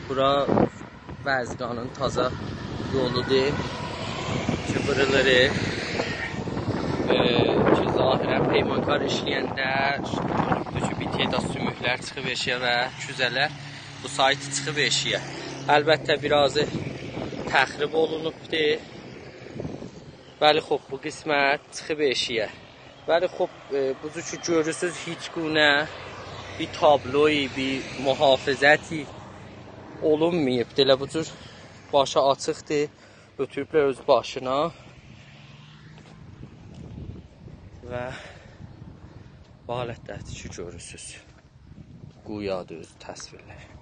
Bura Vəzqanın taza yoludur ki, vırılırı ki, zahirən peymankar işləyəndə görübdür ki, bir teyda sümüklər çıxıb eşiyə və küzələr bu saytı çıxıb eşiyə. Əlbəttə, birazı təxrib olunubdur. Bəli, xob, bu qismət çıxıb eşiyə. Bəli, xob, buzu ki, görürsünüz, heç günə bir tabloyu, bir mühafizəti olunmayıb. Elə bu cür başı açıqdır, ötürüblər öz başına və bu halətdədir ki, görürsünüz. Quyadır öz təsvirlər.